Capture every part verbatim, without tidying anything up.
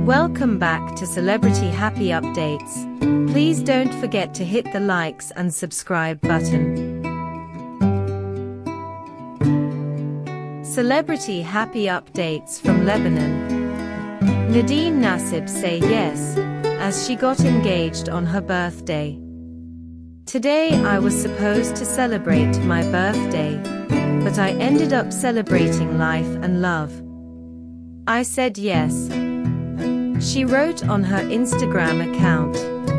Welcome back to Celebrity Happy Updates. Please don't forget to hit the likes and subscribe button. Celebrity Happy Updates from Lebanon. Nadine Nassib say yes, as she got engaged on her birthday. Today I was supposed to celebrate my birthday, but I ended up celebrating life and love. I said yes. She wrote on her Instagram account.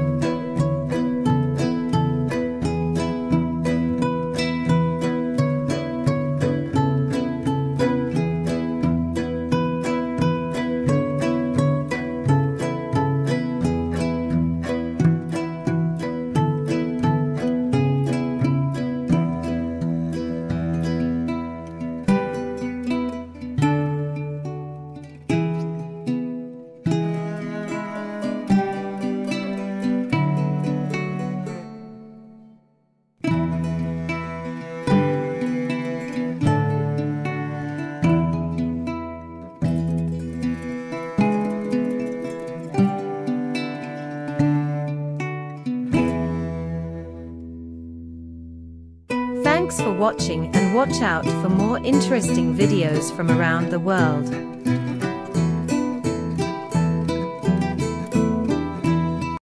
Thanks for watching, and watch out for more interesting videos from around the world.